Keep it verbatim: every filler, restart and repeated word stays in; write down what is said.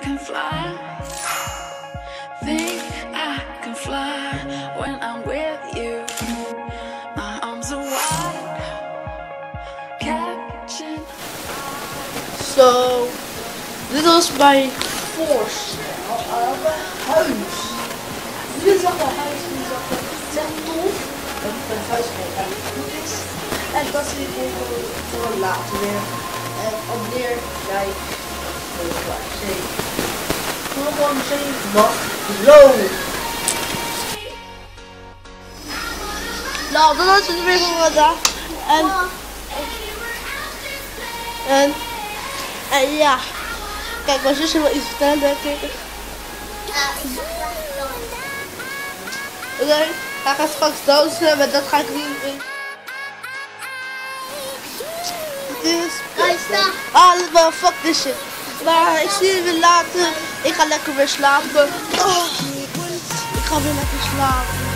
can fly. Think I can fly when I'm with you. My arms are wide, catching. Zo, dit was mijn voorstel aan mijn huis. Jullie zag mijn huis en zag dat het echt tof. Dat mijn huis echt goed is. En dat zie ik even voor later weer. En abonneer, like, zeker. Doe gewoon zeven dag. Zo. Nou, dat was het weer voor vandaag. En, en, en ja. Kijk, mijn zusje wil iets vertellen, denk ik. Oké, okay, hij gaat straks dansen, maar dat ga ik niet doen. Dus, ah, maar fuck this shit. Maar ik zie je weer later. Ik ga lekker weer slapen. Oh, ik ga weer lekker slapen.